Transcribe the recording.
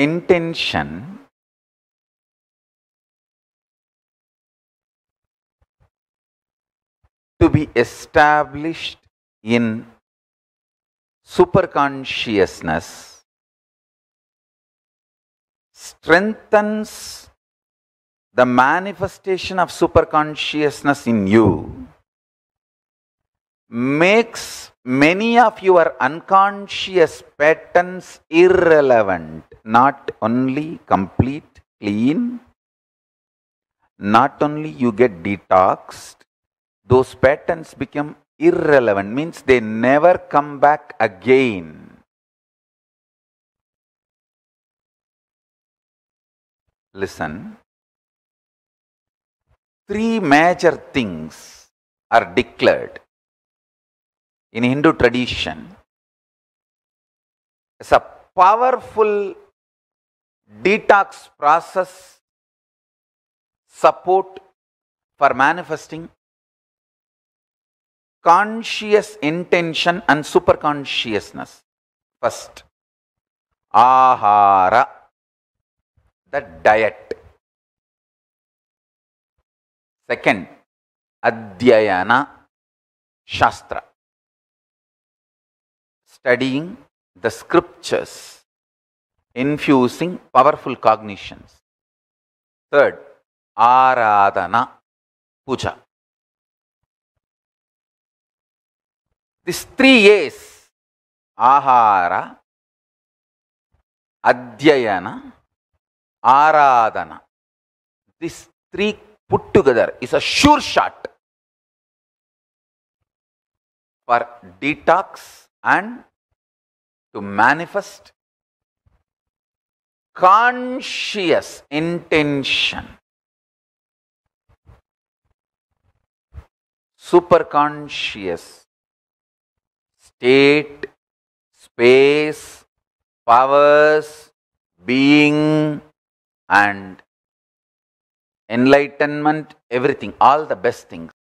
intention to be established in superconsciousness strengthens the manifestation of superconsciousness in you, makes many of your unconscious patterns irrelevant, not only complete, clean, not only you get detoxed, those patterns become irrelevant, means they never come back again. Listen, three major things are declared in Hindu tradition as a powerful detox process support for manifesting conscious intention and superconsciousness. First, ahara, the diet. Second, adhyayana, shastra, studying the scriptures, infusing powerful cognitions. Third, aradhana, puja. These 3 A's, ahara, adhyayana, aradhana, these 3 put together is a sure shot for detox and to manifest conscious intention, superconscious state, space, powers, being, and enlightenment, everything, all the best things.